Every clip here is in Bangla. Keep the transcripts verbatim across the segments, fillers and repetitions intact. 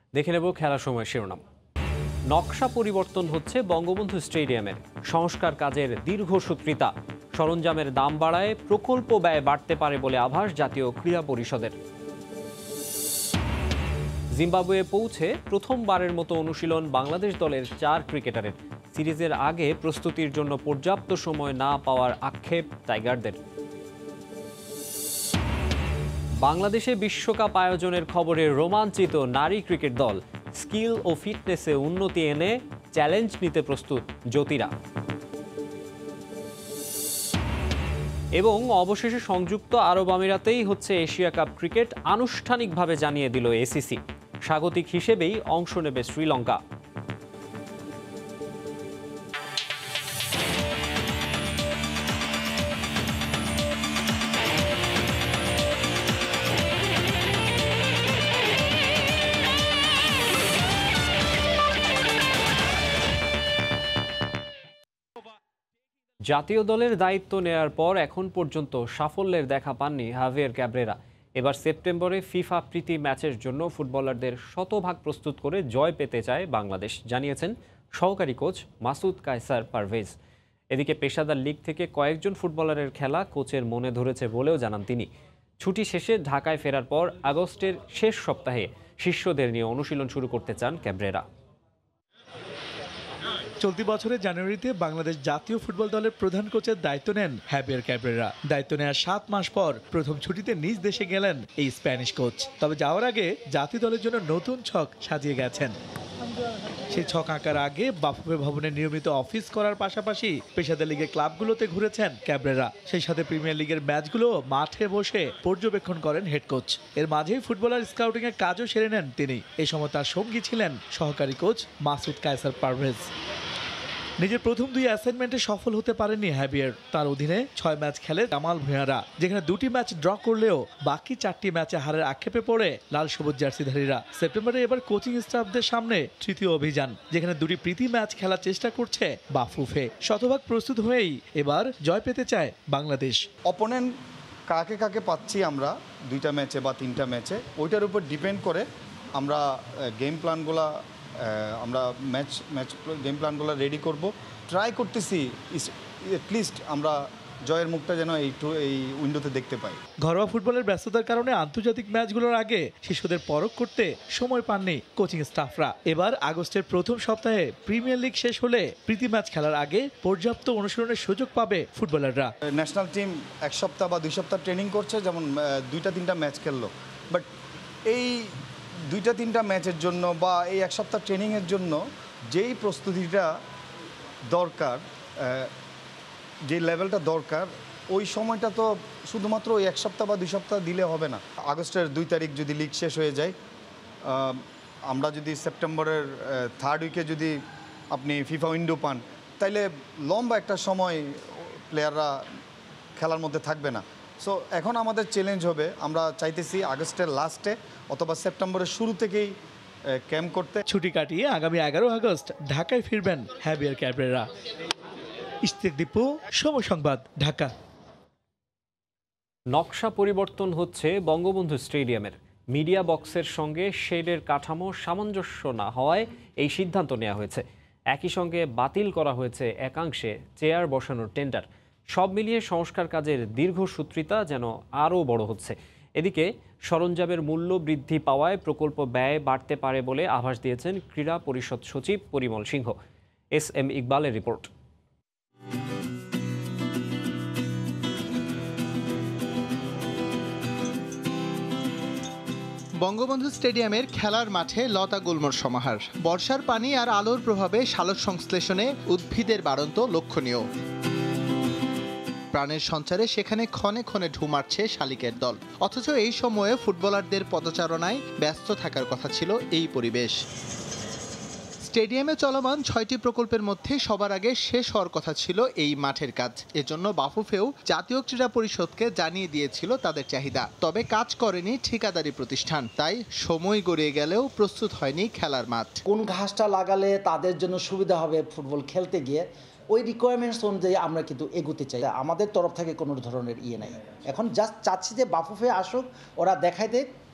দেখে নেব খেলার সময় শিরোনাম। নকশা পরিবর্তন হচ্ছে বঙ্গবন্ধু স্টেডিয়ামের, সংস্কার কাজের দীর্ঘসূত্রিতা, সরঞ্জামের দাম বাড়ায় প্রকল্প ব্যয় বাড়তে পারে বলে আভাস জাতীয় ক্রীড়া পরিষদের। জিম্বাবুয়ে পৌঁছে প্রথমবারের মতো অনুশীলন বাংলাদেশ দলের চার ক্রিকেটারের। সিরিজের আগে প্রস্তুতির জন্য পর্যাপ্ত সময় না পাওয়ার আক্ষেপ টাইগারদের। বাংলাদেশে বিশ্বকাপ আয়োজনের খবরে রোমাঞ্চিত নারী ক্রিকেট দল, স্কিল ও ফিটনেসে উন্নতি এনে চ্যালেঞ্জ নিতে প্রস্তুত জ্যোতিরা। এবং অবশেষে সংযুক্ত আরব আমিরাতেই হচ্ছে এশিয়া কাপ ক্রিকেট, আনুষ্ঠানিকভাবে জানিয়ে দিল এসিসি। স্বাগতিক হিসেবেই অংশ নেবে শ্রীলঙ্কা। জাতীয় দলের দায়িত্ব নেয়ার পর এখন পর্যন্ত সাফল্যের দেখা পাননি হাভিয়ের ক্যাব্রেরা। এবার সেপ্টেম্বরে ফিফা প্রীতি ম্যাচের জন্য ফুটবলারদের শতভাগ প্রস্তুত করে জয় পেতে চায় বাংলাদেশ, জানিয়েছেন সহকারী কোচ মাসুদ কায়সার পারভেজ। এদিকে পেশাদার লিগ থেকে কয়েকজন ফুটবলারের খেলা কোচের মনে ধরেছে বলেও জানান তিনি। ছুটি শেষে ঢাকায় ফেরার পর আগস্টের শেষ সপ্তাহে শিষ্যদের নিয়ে অনুশীলন শুরু করতে চান ক্যাব্রেরা। চলতি বছরের জানুয়ারিতে বাংলাদেশ জাতীয় ফুটবল দলের প্রধান কোচের দায়িত্ব নেন হ্যাভিয়ের ক্যাব্রেরা। দায়িত্ব নেওয়ার সাত মাস পর প্রথম ছুটিতে নিজ দেশে গেলেন এই স্প্যানিশ কোচ। তবে যাওয়ার আগে জাতীয় দলের জন্য নতুন ছক সাজিয়ে গেছেন। সেই ছক আঁকার আগে বাফুফে ভবনে নিয়মিত অফিস করার পাশাপাশি পেশাদার লিগের ক্লাবগুলোতে ঘুরেছেন ক্যাব্রেরা। সেই সাথে প্রিমিয়ার লিগের ম্যাচগুলো মাঠে বসে পর্যবেক্ষণ করেন হেড কোচ। এর মাঝেই ফুটবলার স্কাউটিং এর কাজও সেরে নেন তিনি। এই সময় তার সঙ্গী ছিলেন সহকারী কোচ মাসুদ কায়সার পারভেজ। নিজের প্রথম দুই অ্যাসাইনমেন্টে সফল হতে পারেননি হ্যাভিয়ের। তার অধীনে ছয় ম্যাচ খেলে জামাল ভূঁইয়ারা, যেখানে দুটি ম্যাচ ড্র করলেও বাকি চারটি ম্যাচে হারের আক্ষেপে পড়ে লাল সবুজ জার্সিধারীরা। সেপ্টেম্বরে এবার কোচিং স্টাফদের সামনে তৃতীয় অভিযান, যেখানে দুটি প্রীতি ম্যাচ খেলার চেষ্টা করছে বাফুফে। শতভাগ প্রস্তুত হয়েই এবার জয় পেতে চায় বাংলাদেশ। অপোনেন্ট কাকে কাকে পাচ্ছি আমরা দুইটা ম্যাচে বা তিনটা ম্যাচে, ওইটার উপর ডিপেন্ড করে আমরা গেম প্ল্যানগুলো আমরা ম্যাচ ম্যাচ গেম প্ল্যানগুলো রেডি করব। ট্রাই করতেছি এটলিস্ট আমরা জয়ের মুখটা যেন এইটু এই উইন্ডোতে দেখতে পাই। ঘরোয়া ফুটবলের ব্যস্ততার কারণে আন্তর্জাতিক ম্যাচগুলোর আগে শিশুদের পরখ করতে সময় পাননি কোচিং স্টাফরা। এবার আগস্টের প্রথম সপ্তাহে প্রিমিয়ার লিগ শেষ হলে প্রীতি ম্যাচ খেলার আগে পর্যাপ্ত অনুশীলনের সুযোগ পাবে ফুটবলাররা। ন্যাশনাল টিম এক সপ্তাহ বা দুই সপ্তাহ ট্রেনিং করছে, যেমন দুইটা তিনটা ম্যাচ খেললো, বাট এই দুইটা তিনটা ম্যাচের জন্য বা এই এক সপ্তাহ ট্রেনিংয়ের জন্য যেই প্রস্তুতিটা দরকার, যে লেভেলটা দরকার, ওই সময়টা তো শুধুমাত্র ওই এক সপ্তাহ বা দুই সপ্তাহ দিলে হবে না। আগস্টের দুই তারিখ যদি লিগ শেষ হয়ে যায়, আমরা যদি সেপ্টেম্বরের থার্ড উইকে যদি আপনি ফিফা উইন্ডো পান, তাইলে লম্বা একটা সময় প্লেয়াররা খেলার মধ্যে থাকবে না। সো এখন আমাদের চ্যালেঞ্জ হবে, আমরা চাইতেছি আগস্টের লাস্টে অথবা সেপ্টেম্বরের শুরু থেকেই ক্যাম্প করতে। ছুটি কাটিয়ে আগামী এগারো আগস্ট ঢাকায় ফিরবেন হ্যাভিয়ের ক্যাব্রেরা। ইশতিয়াক দীপু, সময় সংবাদ, ঢাকা। নকশা পরিবর্তন হচ্ছে বঙ্গবন্ধু স্টেডিয়ামের। মিডিয়া বক্সের সঙ্গে শেডের কাঠামো সামঞ্জস্য না হওয়ায় এই সিদ্ধান্ত নেওয়া হয়েছে। একই সঙ্গে বাতিল করা হয়েছে একাংশে চেয়ার বসানোর টেন্ডার। সব মিলিয়ে সংস্কার কাজের দীর্ঘসূত্রিতা যেন আরও বড় হচ্ছে। এদিকে সরঞ্জামের মূল্য বৃদ্ধি পাওয়ায় প্রকল্প ব্যয় বাড়তে পারে বলে আভাস দিয়েছেন ক্রীড়া পরিষদ সচিব পরিমল সিংহ। এস এম ইকবালের রিপোর্ট। বঙ্গবন্ধু স্টেডিয়ামের খেলার মাঠে লতা গুল্মর সমাহার। বর্ষার পানি আর আলোর প্রভাবে সালোক সংশ্লেষণে উদ্ভিদের বাড়ন্ত লক্ষণীয়। প্রাণের সঞ্চারে সেখানে ক্ষণে ক্ষণে ঢু মারছে শালিকের দল। অথচ এই সময়ে ফুটবলারদের পদচারণায় ব্যস্ত থাকার কথা ছিল এই পরিবেশ। স্টেডিয়ামে চলমান ছয়টি প্রকল্পের মধ্যে সবার আগে শেষ হওয়ার কথা ছিল এই মাঠের কাজ। এজন্য বাফুফেও জাতীয় ক্রীড়া পরিষদকে জানিয়ে দিয়েছিল তাদের চাহিদা। তবে কাজ করেনি ঠিকাদারি প্রতিষ্ঠান, তাই সময় গড়িয়ে গেলেও প্রস্তুত হয়নি খেলার মাঠ। কোন ঘাসটা লাগালে তাদের জন্য সুবিধা হবে ফুটবল খেলতে গিয়ে, ওই রিকোয়ারমেন্টস অনুযায়ী আমরা কিন্তু এগোতে চাই। আমাদের তরফ থেকে কোনো ধরনের ইয়ে নাই। এখন জাস্ট চাচ্ছি যে বাফুফে আসুক, ওরা দেখাই দেখ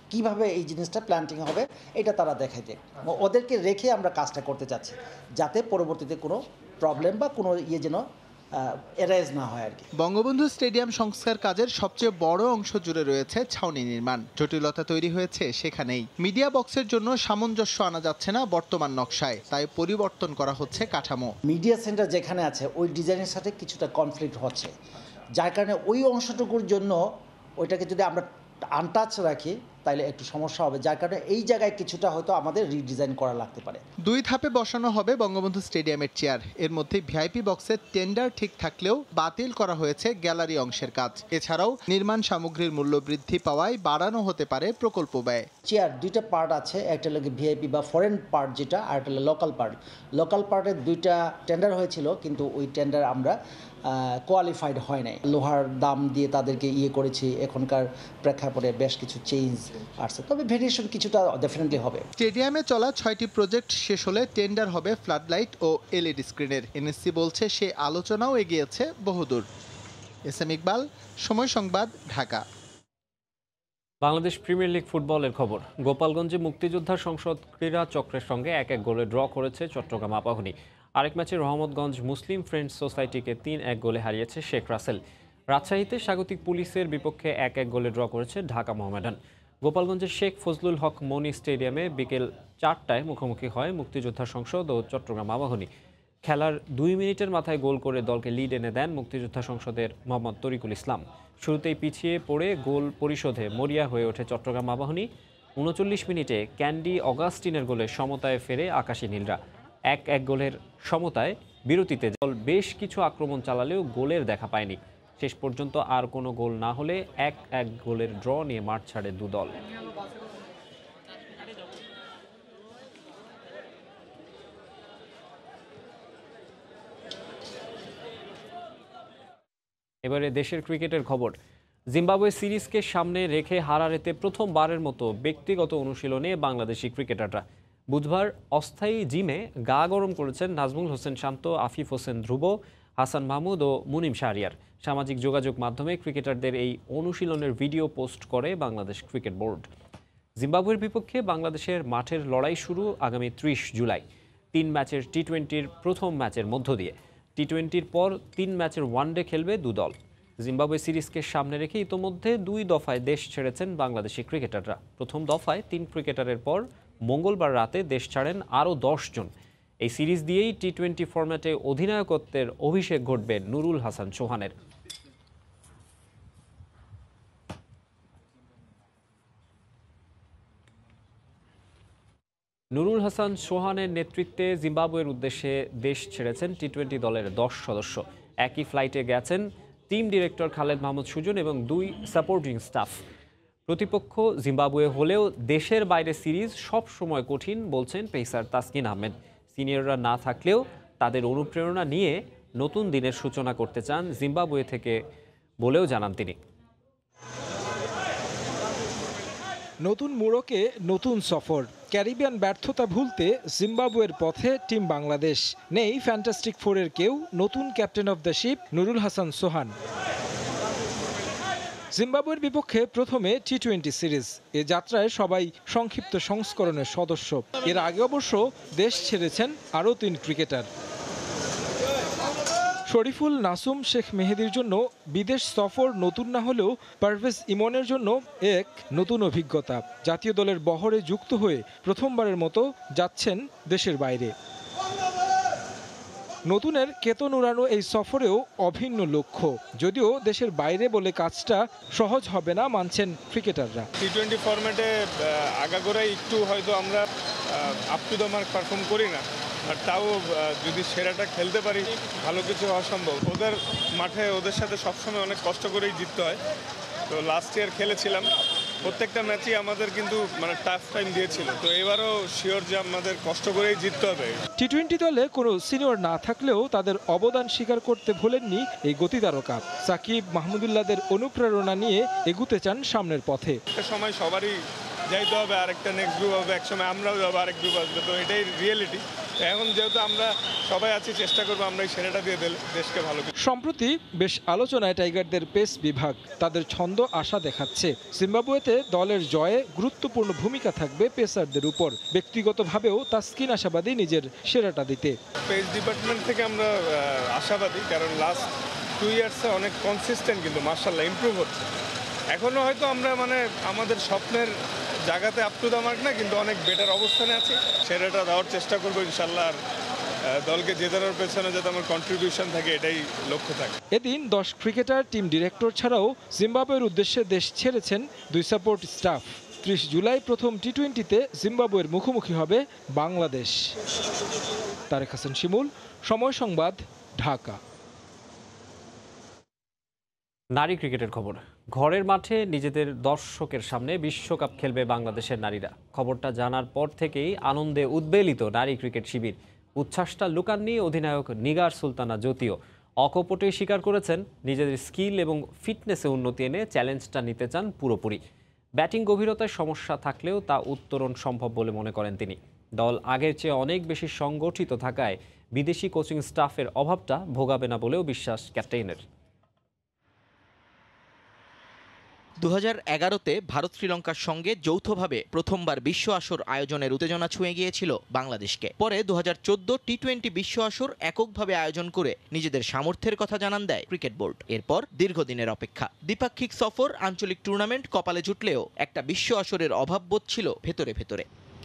কিভাবে এই জিনিসটা প্ল্যান্টিং হবে এটা তারা দেখাইতে, ওদেরকে রেখে আমরা কাজটা করতে চাচ্ছি যাতে পরবর্তীতে কোনো প্রবলেম বা কোনো ইয়ে যেন এরাইজ না হয় আর কি। বঙ্গবন্ধু স্টেডিয়াম সংস্কার কাজের সবচেয়ে বড় অংশ জুড়ে রয়েছে ছাউনি নির্মাণ। জটিলতা তৈরি হয়েছে সেখানেই। মিডিয়া বক্সের জন্য সামঞ্জস্য আনা যাচ্ছে না বর্তমান নকশায়, তাই পরিবর্তন করা হচ্ছে কাঠামো। মিডিয়া সেন্টার যেখানে আছে ওই ডিজাইনের সাথে কিছুটা কনফ্লিক্ট হচ্ছে, যার কারণে ওই অংশটুকুর জন্য ওইটাকে যদি আমরা আনটাচ রাখি তাইলে একটু সমস্যা হবে, যার কারণে এই জায়গায় কিছুটা হয়তো আমাদের রিডিজাইন করা লাগতে পারে। দুই ধাপে বসানো হবে বঙ্গবন্ধু স্টেডিয়ামের চেয়ার। এর মধ্যে ভিআইপি বক্সের টেন্ডার ঠিক থাকলেও বাতিল করা হয়েছে গ্যালারি অংশের কাজ। এছাড়াও নির্মাণ সামগ্রীর মূল্য বৃদ্ধি পাওয়ায় বাড়ানো হতে পারে প্রকল্প ব্যয়। চেয়ার দুইটা পার্ট আছে, একটা হলো ভিআইপি বা ফরেন পার্ট যেটা, আর একটা হলো লোকাল পার্ট। লোকাল পার্টের দুইটা টেন্ডার হয়েছিল, কিন্তু ওই টেন্ডার আমরা কোয়ালিফাইড হয় নাই। লোহার দাম দিয়ে তাদেরকে ইয়ে করেছি, এখনকার প্রেক্ষাপটে বেশ কিছু চেঞ্জ আসছে, তবে ভেরিয়েশন কিছুটা ডেফিনেটলি হবে। স্টেডিয়ামে চলা ছয়টি প্রজেক্ট শেষ হলে টেন্ডার হবে ফ্লাডলাইট ও এলইডি স্ক্রিনের। এনএসসি বলছে সে আলোচনাও এগিয়েছে বহুদূর। এস এম ইকবাল, সময় সংবাদ, ঢাকা। বাংলাদেশ প্রিমিয়ার লিগ ফুটবলের খবর। গোপালগঞ্জে মুক্তিযোদ্ধা সংসদ ক্রীড়া চক্রের সঙ্গে এক এক গোলে ড্র করেছে চট্টগ্রাম আবাহনী। আরেক ম্যাচে রহমতগঞ্জ মুসলিম ফ্রেন্ডস সোসাইটিকে তিন এক গোলে হারিয়েছে শেখ রাসেল। রাজশাহীতে স্বাগতিক পুলিশের বিপক্ষে এক এক গোলে ড্র করেছে ঢাকা মোহামেডান। গোপালগঞ্জের শেখ ফজলুল হক মনি স্টেডিয়ামে বিকেল চারটায় মুখোমুখি হয় মুক্তিযোদ্ধা সংসদ ও চট্টগ্রাম আবাহনী। খেলার দুই মিনিটের মাথায় গোল করে দলকে লিড এনে দেন মুক্তিযোদ্ধা সংসদের মোহাম্মদ তরিকুল ইসলাম। শুরুতেই পিছিয়ে পড়ে গোল পরিশোধে মরিয়া হয়ে ওঠে চট্টগ্রাম আবাহনী। উনচল্লিশ মিনিটে ক্যান্ডি অগাস্টিনের গোলে সমতায় ফেরে আকাশী নীলরা। এক এক গোলের সমতায় বিরতিতে দল বেশ কিছু আক্রমণ চালালেও গোলের দেখা পায়নি। শেষ পর্যন্ত আর কোনো গোল না হলে এক এক গোলের ড্র নিয়ে মাঠ ছাড়ে দু দল। এবারে দেশের ক্রিকেটের খবর। জিম্বাবুয়ে সিরিজকে সামনে রেখে হারারেতে প্রথমবারের মতো ব্যক্তিগত অনুশীলনে বাংলাদেশি ক্রিকেটাররা। বুধবার অস্থায়ী জিমে গা গরম করেছেন নাজমুল হোসেন শান্ত, আফিফ হোসেন ধ্রুব, হাসান মাহমুদ ও মুনিম শাহরিয়ার। সামাজিক যোগাযোগ মাধ্যমে ক্রিকেটারদের এই অনুশীলনের ভিডিও পোস্ট করে বাংলাদেশ ক্রিকেট বোর্ড। জিম্বাবুয়ের বিপক্ষে বাংলাদেশের মাঠের লড়াই শুরু আগামী ত্রিশ জুলাই। তিন ম্যাচের টি টোয়েন্টির প্রথম ম্যাচের মধ্য দিয়ে। টি টোয়েন্টির পর তিন ম্যাচের ওয়ানডে খেলবে দু দল। জিম্বাবুয়ে সিরিজকে সামনে রেখে ইতোমধ্যে দুই দফায় দেশ ছেড়েছেন বাংলাদেশি ক্রিকেটাররা। প্রথম দফায় তিন ক্রিকেটারের পর মঙ্গলবার রাতে দেশ ছাড়েন আরও দশ জন। এই সিরিজ দিয়েই টি টোয়েন্টি ফরম্যাটে অধিনায়কত্বের অভিষেক ঘটবে নুরুল হাসান সোহানের। নুরুল হাসান সোহানের নেতৃত্বে জিম্বাবুয়ের উদ্দেশ্যে দেশ ছেড়েছেন টি টোয়েন্টি দলের দশ সদস্য। একই ফ্লাইটে গেছেন টিম ডিরেক্টর খালেদ মাহমুদ সুজন এবং দুই সাপোর্টিং স্টাফ। প্রতিপক্ষ জিম্বাবুয়ে হলেও দেশের বাইরে সিরিজ সব সময় কঠিন বলছেন পেসার তাসকিন আহমেদ। সিনিয়ররা না থাকলেও তাদের অনুপ্রেরণা নিয়ে নতুন দিনের সূচনা করতে চান জিম্বাবুয়ে থেকে বলেও জানান তিনি। নতুন মোড়কে নতুন সফর, ক্যারিবিয়ান ব্যর্থতা ভুলতে জিম্বাবুয়ের পথে টিম বাংলাদেশ। নেই ফ্যান্টাস্টিক ফোরের কেউ, নতুন captain of the ship Nurul Hasan Sohan. জিম্বাবুয়ের বিপক্ষে প্রথমে টি টোয়েন্টি সিরিজ। এ যাত্রায় সবাই সংক্ষিপ্ত সংস্করণের সদস্য। এর আগে অবশ্য দেশ ছেড়েছেন আরও তিন ক্রিকেটার। শরীফুল, নাসুম, শেখ মেহেদির জন্য বিদেশ সফর নতুন না হলেও পারভেজ ইমনের জন্য এক নতুন অভিজ্ঞতা। জাতীয় দলের বহরে যুক্ত হয়ে প্রথমবারের মতো যাচ্ছেন দেশের বাইরে। নতুনের কেতন উড়ানো এই সফরেও অভিন্ন লক্ষ্য, যদিও দেশের বাইরে বলে কাজটা সহজ হবে না মানছেন ক্রিকেটাররা। টি টোয়েন্টি ফরম্যাটে আগাগোড়াই একটু হয়তো আমরা up to the mark perform করি না, আর তাও যদি সেরাটা খেলতে পারি ভালো কিছু হওয়া সম্ভব। ওদের মাঠে ওদের সাথে সবসময় অনেক কষ্ট করেই জিততে হয়। তো লাস্ট ইয়ার খেলেছিলাম, প্রত্যেকটা ম্যাচই আমাদের কিন্তু মানে টাফ টাইম দিয়েছিল। তো এবারও শিওর যে আমাদের কষ্ট করেই জিততে হবে। টি টোয়েন্টি দলে কোনো সিনিয়র না থাকলেও তাদের অবদান স্বীকার করতে ভোলেননি এই গতিতারকা। সাকিব, মাহমুদুল্লাহদের অনুপ্রেরণা নিয়ে এগুতে চান সামনের পথে। একটা সময় সবারই যাইতে হবে, আরেকটা নেক্সট গ্রুপ হবে, একসময় আমরাও যাবো, আরেক গ্রুপ আসবে। তো এটাই রিয়েলিটি। এখন যেহেতু আমরা সবাই আছি, চেষ্টা করবো আমরা এই সেরাটা দিয়ে দিলে দেশকে ভালো। সম্প্রতি বেশ আলোচনায় টাইগারদের পেস বিভাগ, তাদের ছন্দ আশা দেখাচ্ছে। জিম্বাবুয়েতে দলের জয়ে গুরুত্বপূর্ণ ভূমিকা থাকবে পেসারদের উপর। ব্যক্তিগতভাবেও তাসকিন আশাবাদী নিজের সেরাটা দিতে। পেস ডিপার্টমেন্ট থেকে আমরা আশাবাদী, কারণ লাস্ট টু ইয়ার্সে অনেক কনসিস্টেন্ট, কিন্তু মার্শাল্লাহ ইমপ্রুভ হচ্ছে। এখনও হয়তো আমরা মানে আমাদের স্বপ্নের জায়গাতে আপ টু দ্য মার্ক না, কিন্তু অনেক বেটার অবস্থানে আছি। সেরাটা দেওয়ার চেষ্টা করবো ইনশাল্লাহ। আর দলকে জেতানোর পেছনে যাতে আমার কন্ট্রিবিউশন থাকে, এটাই লক্ষ্য থাকে। এদিন দশ ক্রিকেটার, টিম ডিরেক্টর ছাড়াও জিম্বাবুয়ের উদ্দেশ্যে দেশ ছেড়েছেন দুই সাপোর্ট স্টাফ। ত্রিশ জুলাই প্রথম টি টোয়েন্টিতে জিম্বাবুয়ের মুখোমুখি হবে বাংলাদেশ। তারেক হাসান শিমুল, সময় সংবাদ, ঢাকা। নারী ক্রিকেটের খবর। ঘরের মাঠে নিজেদের দর্শকের সামনে বিশ্বকাপ খেলবে বাংলাদেশের নারীরা। খবরটা জানার পর থেকেই আনন্দে উদ্বেলিত নারী ক্রিকেট শিবির। উচ্ছ্বাসটা লুকাননি অধিনায়ক নিগার সুলতানা জ্যোতিও। অকপটে স্বীকার করেছেন নিজেদের স্কিল এবং ফিটনেসে উন্নতি এনে চ্যালেঞ্জটা নিতে চান পুরোপুরি। ব্যাটিং গভীরতায় সমস্যা থাকলেও তা উত্তরণ সম্ভব বলে মনে করেন তিনি। দল আগের চেয়ে অনেক বেশি সংগঠিত থাকায় বিদেশি কোচিং স্টাফের অভাবটা ভোগাবে না বলেও বিশ্বাস ক্যাপ্টেনের। দু হাজার এগারোতে ভারত শ্রীলঙ্কার সঙ্গে যৌথভাবে প্রথমবার বিশ্ব আসর আয়োজনের উত্তেজনা ছুঁয়ে গিয়েছিল বাংলাদেশকে। পরে দু হাজার চোদ্দ টি টোয়েন্টি বিশ্ব আসর এককভাবে আয়োজন করে নিজেদের সামর্থ্যের কথা জানান দেয় ক্রিকেট বোর্ড। এরপর দীর্ঘদিনের অপেক্ষা, দ্বিপাক্ষিক সফর, আঞ্চলিক টুর্নামেন্ট কপালে জুটলেও একটা বিশ্ব আসরের অভাব বোধ ছিল ভেতরে ভেতরে।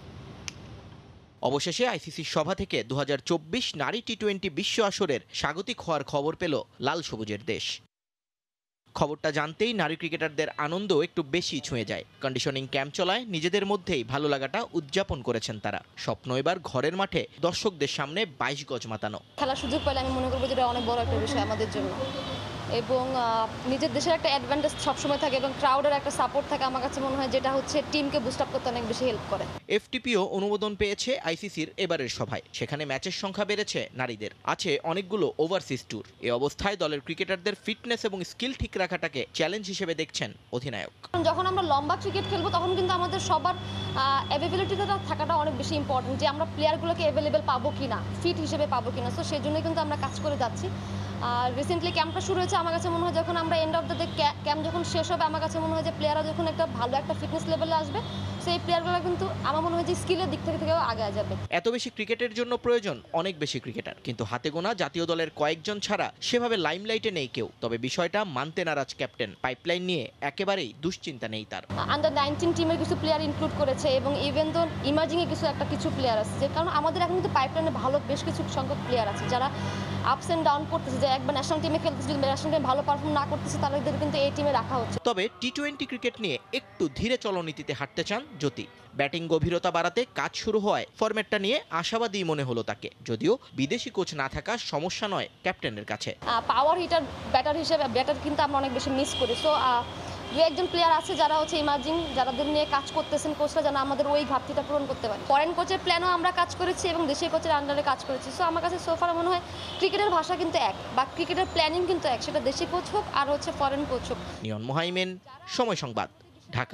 অবশেষে আইসিসির সভা থেকে দু হাজার চব্বিশ নারী টি টোয়েন্টি বিশ্ব আসরের স্বাগতিক হওয়ার খবর পেল লাল সবুজের দেশ। খবরটা জানতেই নারী ক্রিকেটারদের আনন্দ একটু বেশি ছুঁয়ে যায়। কন্ডিশনিং ক্যাম্প চলায় নিজেদের মধ্যেই ভালো লাগাটা উদযাপন করেছেন তারা। স্বপ্ন এবার ঘরের মাঠে দর্শকদের সামনে বাইশ গজ মাতানো। খেলার সুযোগ পেলে আমি মনে করবো যে এটা অনেক বড় একটা বিষয় আমাদের জন্য, এবং নিজের দেশের একটা অ্যাডভান্টেজ সবসময় থাকে এবং ক্রাউডের একটা সাপোর্ট থাকে। আমার কাছে মনে হয় যেটা হচ্ছে টিমকে বুস্ট আপ করতে অনেক বেশি হেল্প করে। এফটিপিও অনুমোদন পেয়েছে আইসিসির এবারের সভায়। সেখানে ম্যাচের সংখ্যা বেড়েছে নারীদের, আছে অনেকগুলো ওভারসিজ ট্যুর। এ অবস্থায় দলের ক্রিকেটারদের ফিটনেস এবং স্কিল ঠিক রাখাটাকে চ্যালেঞ্জ হিসেবে দেখছেন অধিনায়ক। যখন আমরা লম্বা ক্রিকেট খেলবো তখন কিন্তু আমাদের সবার অ্যাভেলেবিলিটিটা থাকাটা অনেক বেশি ইম্পর্টেন্ট, যে আমরা প্লেয়ারগুলোকে অ্যাভেলেবেল পাবো কিনা, ফিট হিসেবে পাবো কিনা। সো সেই জন্যই কিন্তু আমরা কাজ করে যাচ্ছি। আর রিসেন্টলি ক্যাম্পটা শুরু হয়েছে। আমার কাছে মনে হয় যখন আমরা end of the day camp যখন শেষ হবে, আমার কাছে মনে হয় যে প্লেয়াররা যখন একটা ভালো একটা ফিটনেস লেভেলে আসবে, সেই প্লেয়ারগুলো কিন্তু আমার মনে হয় যে স্কিলের দিক থেকে থেকেও আগে যাবে। এত বেশি ক্রিকেটের জন্য প্রয়োজন অনেক বেশি ক্রিকেটার, কিন্তু হাতে গোনা জাতীয় দলের কয়েকজন ছাড়া সেভাবে লাইমলাইটে নেই কেউ। তবে বিষয়টা মানতে নারাজ ক্যাপ্টেন। পাইপলাইন নিয়ে একেবারেই দুশ্চিন্তা নেই তার। আন্ডার নাইনটিন টিমের কিছু প্লেয়ার ইনক্লুড করেছে এবং ইভেন দো ইমার্জিংয়ে কিছু একটা কিছু প্লেয়ার আছে, যে কারণ আমাদের এখন কিন্তু পাইপলাইনে ভালো বেশ কিছু সংখ্যক প্লেয়ার আছে যারা আপস অ্যান্ড ডাউন করতেছে, যে একবার ন্যাশনাল টিমে খেলতেছে, যদি ন্যাশনাল টিমে ভালো পারফর্ম না করতেছে তাদের কিন্তু এই টিমে রাখা হচ্ছে। তবে টি টোয়েন্টি ক্রিকেট নিয়ে একটু ধীরে চলনীতিতে হাঁটতে চান জ্যোতি। ব্যাটিং গভীরতা বাড়াতে কাজ শুরু হওয়ায় ফরম্যাটটা নিয়ে আশাবাদী মনে হলো তাকে। যদিও বিদেশি কোচ না থাকা সমস্যা নয় ক্যাপ্টেনের কাছে। পাওয়ার হিটার ব্যাটার হিসেবে ব্যাটার কিন্তু আমরা অনেক বেশি মিস করি। সো দু একজন প্লেয়ার আছে যারা হচ্ছে ইমার্জিং, যারাদের নিয়ে কাজ করতেছেন কোচরা, যেন আমাদের ওই ঘাটতিটা পূরণ করতে পারে। ফরেন কোচের প্ল্যানও আমরা কাজ করেছি এবং দেশীয় কোচের আন্ডারে কাজ করেছি। সো আমার কাছে সোফার মনে হয় ক্রিকেটের ভাষা কিন্তু এক, বা ক্রিকেটের প্ল্যানিং কিন্তু এক, সেটা দেশি কোচ হোক আর হচ্ছে ফরেন কোচ হোক। নিয়ন মোহাইমেন, সময় সংবাদ, ঢাকা।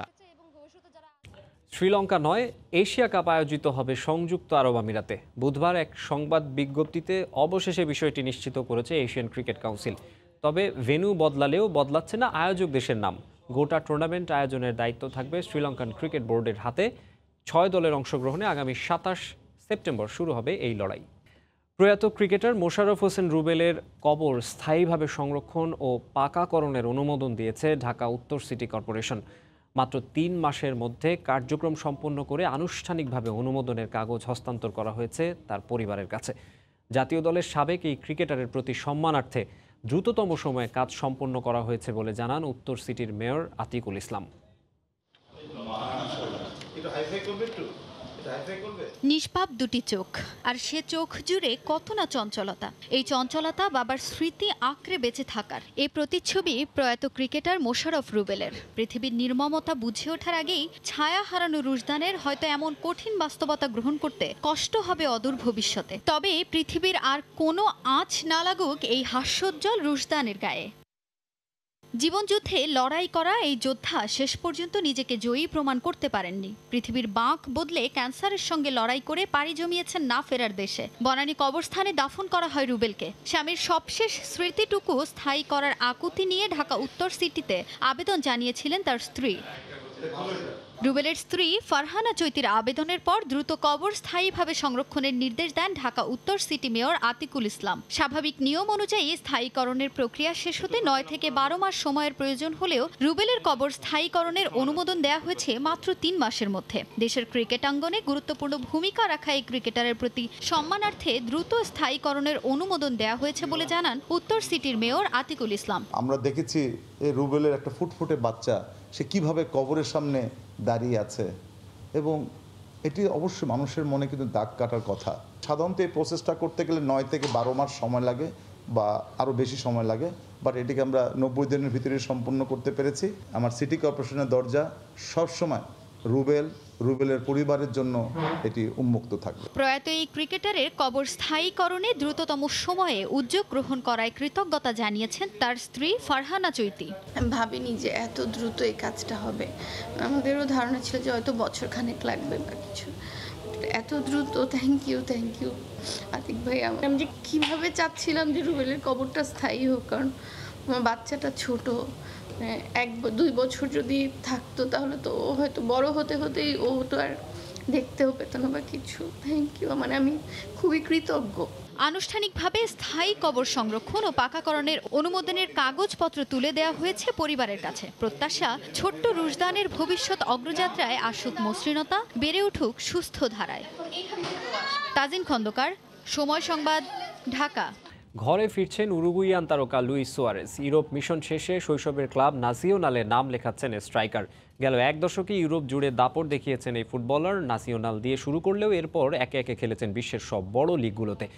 শ্রীলঙ্কা নয়, এশিয়া কাপ আয়োজিত হবে সংযুক্ত আরব আমিরাতে। বুধবার এক সংবাদ বিজ্ঞপ্তিতে অবশেষে বিষয়টি নিশ্চিত করেছে এশিয়ান ক্রিকেট কাউন্সিল। তবে ভেন্যু বদলালেও বদলাচ্ছে না আয়োজক দেশের নাম। গোটা টুর্নামেন্ট আয়োজনের দায়িত্ব থাকবে শ্রীলঙ্কান ক্রিকেট বোর্ডের হাতে। ছয় দলের অংশগ্রহণে আগামী সাতাশ সেপ্টেম্বর শুরু হবে এই লড়াই। প্রয়াত ক্রিকেটার মোশাররফ হোসেন রুবেলের কবর স্থায়ীভাবে সংরক্ষণ ও পাকাকরণের অনুমোদন দিয়েছে ঢাকা উত্তর সিটি কর্পোরেশন। মাত্র তিন মাসের মধ্যে কার্যক্রম সম্পন্ন করে আনুষ্ঠানিকভাবে অনুমোদনের কাগজ হস্তান্তর করা হয়েছে তার পরিবারের কাছে। জাতীয় দলের সাবেক এই ক্রিকেটারের প্রতি সম্মানার্থে দ্রুততম সময়ে কাজ সম্পন্ন করা হয়েছে বলে জানান উত্তর সিটির মেয়র আতিকুল ইসলাম। নিষ্পাপ দুটি চোখ, আর সে চোখ জুড়ে কত না চঞ্চলতা। এই চঞ্চলতা বাবার স্মৃতি আঁকড়ে বেঁচে থাকার। এই প্রতিচ্ছবি প্রয়াত ক্রিকেটার মোশাররফ রুবেলের। পৃথিবীর নির্মমতা বুঝে ওঠার আগেই ছায়া হারানো রুশদানের হয়তো এমন কঠিন বাস্তবতা গ্রহণ করতে কষ্ট হবে অদূর ভবিষ্যতে। তবে পৃথিবীর আর কোনো আঁচ না লাগুক এই হাস্যোজ্জ্বল রুশদানের গায়ে। জীবনযুদ্ধে লড়াই করা এই যোদ্ধা শেষ পর্যন্ত নিজেকে জয়ী প্রমাণ করতে পারেননি। পৃথিবীর বাঁক বদলে ক্যান্সারের সঙ্গে লড়াই করে পাড়ি জমিয়েছেন না ফেরার দেশে। বনানী কবরস্থানে দাফন করা হয় রুবেলকে। স্বামীর সবশেষ স্মৃতিটুকু স্থায়ী করার আকুতি নিয়ে ঢাকা উত্তর সিটিতে আবেদন জানিয়েছিলেন তার স্ত্রী। রুবেলের স্ত্রী ফারহানা চৈতির আবেদনের পর দ্রুত কবর স্থায়ীভাবে সংরক্ষণের নির্দেশ দেন ঢাকা উত্তর সিটি মেয়র আতিকুল ইসলাম। স্বাভাবিক নিয়ম অনুযায়ী স্থায়ীকরণের প্রক্রিয়া শেষ হতে নয় থেকে বারো মাস সময়ের প্রয়োজন হলেও রুবেলের কবর স্থায়ীকরণের অনুমোদন দেওয়া হয়েছে মাত্র তিন মাসের মধ্যে। দেশের ক্রিকেটাঙ্গনে গুরুত্বপূর্ণ ভূমিকা রাখা এই ক্রিকেটারের প্রতি সম্মানার্থে দ্রুত স্থায়ীকরণের অনুমোদন দেওয়া হয়েছে বলে জানান উত্তর সিটির মেয়র আতিকুল ইসলাম। আমরা দেখেছি এই রুবেলের একটা ফুটফুটে বাচ্চা সে কিভাবে কবরের সামনে দাঁড়িয়ে আছে, এবং এটি অবশ্যই মানুষের মনে কিন্তু দাগ কাটার কথা। সাধারণত এই প্রসেসটা করতে গেলে নয় থেকে বারো মাস সময় লাগে বা আরও বেশি সময় লাগে, বাট এটিকে আমরা নব্বই দিনের ভিতরে সম্পূর্ণ করতে পেরেছি। আমার সিটি কর্পোরেশনের দরজা সবসময় রুবেল রুবেলের পরিবারের জন্য এটি উন্মুক্ত থাকবে। প্রয়াত এই ক্রিকেটারের কবর স্থায়ীকরণে দ্রুততম সময়ে উদ্যোগ গ্রহণ করায় কৃতজ্ঞতা জানিয়েছেন তার স্ত্রী ফারহানা চৈতি। আমি ভাবিনি যে এত দ্রুত এই কাজটা হবে। আমাদেরও ধারণা ছিল যে হয়তো বছর খানেক লাগবে বা কিছু, এত দ্রুত। Thank you thank you Atik ভাই। আমি যে কীভাবে চাচ্ছিলাম যে রুবেলের কবরটা স্থায়ী হোক, কারণ আমার বাচ্চাটা ছোট, এক দুই বছর যদি থাকতো তাহলে তো ও হয়তো বড় হতে হতেই ও তো আর দেখতেও পেত না বা কিছু। থ্যাংক ইউ, মানে আমি খুবই কৃতজ্ঞ। আনুষ্ঠানিকভাবে স্থায়ী কবর সংরক্ষণ ও পাকাকরণের অনুমোদনের কাগজপত্র তুলে দেওয়া হয়েছে পরিবারের কাছে। প্রত্যাশা, ছোট্ট রুশদানের ভবিষ্যৎ অগ্রযাত্রায় আসুক মসৃণতা, বেড়ে উঠুক সুস্থ ধারায়। তাজিন খন্দকার, সময় সংবাদ, ঢাকা। ঘরে ফিরছেন উরুগুইয়ান তারকা লুইস সুয়ারেজ। ইউরোপ মিশন শেষে শৈশবের ক্লাব নাসিওনালে নাম লেখাচ্ছেন স্ট্রাইকার। গেল এক দশকে ইউরোপ জুড়ে দাপট দেখিয়েছেন এই ফুটবলার। নাসিওনাল দিয়ে শুরু করলেও এরপর একে একে খেলেছেন বিশ্বের সব বড় লিগগুলোতে।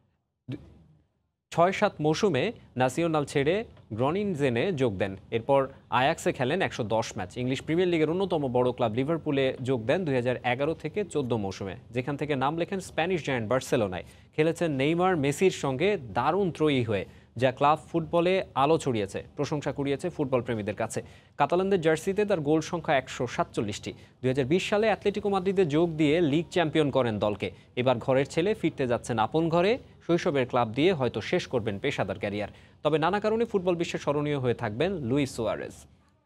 ছয় সাত মৌসুমে নাসিওনাল ছেড়ে গ্রনিনজেনে যোগ দেন। এরপর আয়াক্সে খেলেন একশো দশ ম্যাচ। ইংলিশ প্রিমিয়ার লিগের অন্যতম বড় ক্লাব লিভারপুলে যোগ দেন দুই হাজার এগারো থেকে চোদ্দ মৌসুমে, যেখান থেকে নাম লেখেন স্প্যানিশ জায়ান্ট বার্সেলোনায়। খেলেছেন নেইমার, মেসির সঙ্গে দারুণ ত্রয়ী হয়ে, যা ক্লাব ফুটবলে আলো ছড়িয়েছে, প্রশংসা কুড়িয়েছে ফুটবল প্রেমীদের কাছে। কাতালানদের জার্সিতে তার গোল সংখ্যা একশো সাতচল্লিশটি। দুই হাজার বিশ সালে অ্যাটলেটিকো মাদ্রিদে যোগ দিয়ে লিগ চ্যাম্পিয়ন করেন দলকে। এবার ঘরের ছেলে ফিরতে যাচ্ছেন আপন ঘরে। শৈশবের ক্লাব দিয়ে হয়তো শেষ করবেন পেশাদার ক্যারিয়ার। তবে নানা কারণে ফুটবল বিশ্বে স্মরণীয় হয়ে থাকবেন লুইস সুয়ারেজ।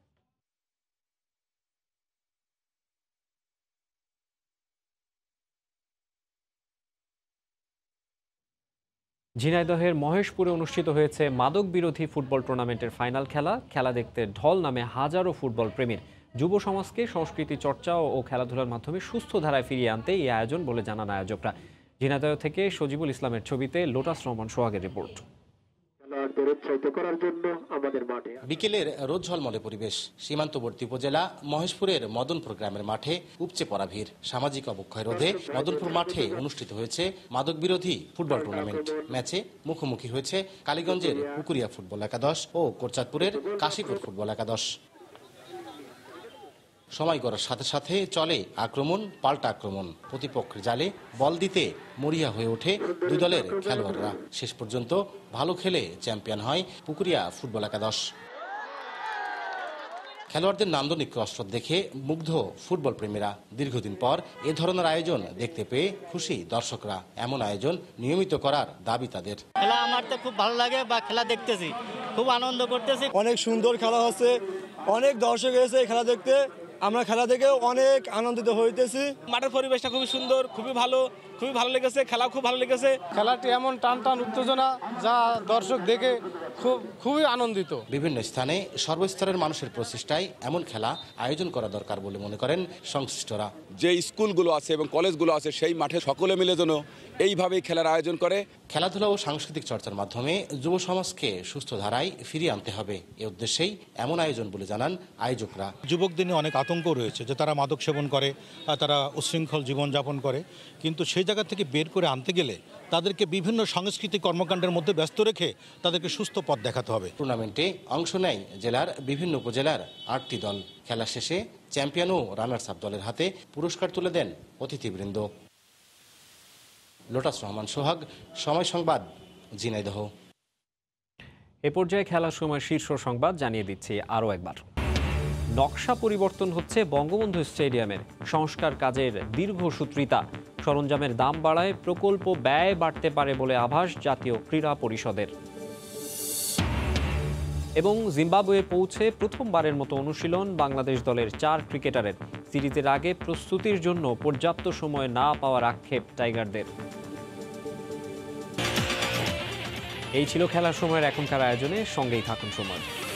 ঝিনাইদহের মহেশপুরে অনুষ্ঠিত হয়েছে মাদক বিরোধী ফুটবল টুর্নামেন্টের ফাইনাল খেলা। খেলা দেখতে ঢল নামে হাজারো ফুটবল প্রেমীর। যুব সমাজকে সংস্কৃতি চর্চা ও খেলাধুলার মাধ্যমে সুস্থ ধারায় ফিরিয়ে আনতে এই আয়োজন বলে জানান আয়োজকরা। ঝিনাইদহ থেকে সজিবুল ইসলামের ছবিতে লোটাস রহমান সোহাগের রিপোর্ট। বিকেলের রোদ ঝলমলে পরিবেশ। সীমান্তবর্তী উপজেলা মহেশপুরের মদনপুর গ্রামের মাঠে উপচে পড়া ভিড়। সামাজিক অবক্ষয় রোধে মদনপুর মাঠে অনুষ্ঠিত হয়েছে মাদক বিরোধী ফুটবল টুর্নামেন্ট। ম্যাচে মুখোমুখি হয়েছে কালীগঞ্জের পুকুরিয়া ফুটবল একাদশ ও কোরচাঁদপুরের কাশীপুর ফুটবল একাদশ। সময় গড়ার সাথে সাথে চলে আক্রমণ পাল্টা আক্রমণ। প্রতিপক্ষের জালে বল দিতে মরিয়া হয়ে ওঠে দুই দলের খেলোয়াড়রা। শেষ পর্যন্ত ভালো খেলে চ্যাম্পিয়ন হয় পুকুরিয়া ফুটবল একাদশ। খেলোয়াড়দের নান্দনিক কসরত দেখে মুগ্ধ ফুটবল প্রেমীরা। দীর্ঘদিন পর এ ধরনের আয়োজন দেখতে পেয়ে খুশি দর্শকরা। এমন আয়োজন নিয়মিত করার দাবি তাদের। খেলা আমার তো খুব ভালো লাগে, বা খেলা দেখতেছি খুব আনন্দ করতেছি। অনেক সুন্দর খেলা হচ্ছে, অনেক দর্শক এসে খেলা দেখতে। আমরা খেলা দেখে অনেক আনন্দিত হইতেছি। মাঠের পরিবেশটা খুবই সুন্দর, খুবই ভালো, খুবই ভালো লেগেছে। খেলা খুব ভালো লেগেছে। খেলাটি এমন টান টান উত্তেজনা যা দর্শক দেখে খুব খুবই আনন্দিত। বিভিন্ন স্থানে সর্বস্তরের মানুষের প্রচেষ্টায় এমন খেলা আয়োজন করা দরকার বলে মনে করেন সংশ্লিষ্টরা। যে স্কুলগুলো আছে এবং কলেজগুলো আছে সেই মাঠে সকলে মিলে যেন এইভাবেই খেলার আয়োজন করে। খেলাধুলা ও সাংস্কৃতিক চর্চার মাধ্যমে যুব সমাজকে সুস্থ ধারায় ফিরিয়ে আনতে হবে। এ উদ্দেশ্যেই এমন আয়োজন বলে জানান আয়োজকরা। যুবকদের নিয়ে অনেক আতঙ্ক রয়েছে যে তারা মাদক সেবন করে, তারা উচ্ছৃঙ্খল জীবনযাপন করে, কিন্তু সেই জায়গা থেকে বের করে আনতে গেলে তাদেরকে বিভিন্ন সাংস্কৃতিক কর্মকাণ্ডের মধ্যে ব্যস্ত রেখে তাদেরকে সুস্থ পথ দেখাতে হবে। টুর্নামেন্টে অংশ নেয় জেলার বিভিন্ন উপজেলার আটটি দল। খেলা শেষে চ্যাম্পিয়ন ও রানার্স আপ দলের হাতে পুরস্কার তুলে দেন অতিথিবৃন্দ। লোটাস রহমান সোহাগ, সময় সংবাদ, ঝিনাইদহ। এ পর্যায়ে খেলার সময় শীর্ষ সংবাদ জানিয়ে দিচ্ছি আরও একবার। নকশা পরিবর্তন হচ্ছে বঙ্গবন্ধু স্টেডিয়ামের, সংস্কার কাজের দীর্ঘসূত্রিতা, সরঞ্জামের দাম বাড়ায় প্রকল্প ব্যয় বাড়তে পারে বলে আভাস জাতীয় ক্রীড়া পরিষদের। এবং জিম্বাবুয়ে পৌঁছে প্রথমবারের মতো অনুশীলন বাংলাদেশ দলের চার ক্রিকেটারের, সিরিজের আগে প্রস্তুতির জন্য পর্যাপ্ত সময় না পাওয়ার আক্ষেপ টাইগারদের। এই ছিল খেলার সময়ের এখনকার আয়োজনে, সঙ্গেই থাকুন সময়।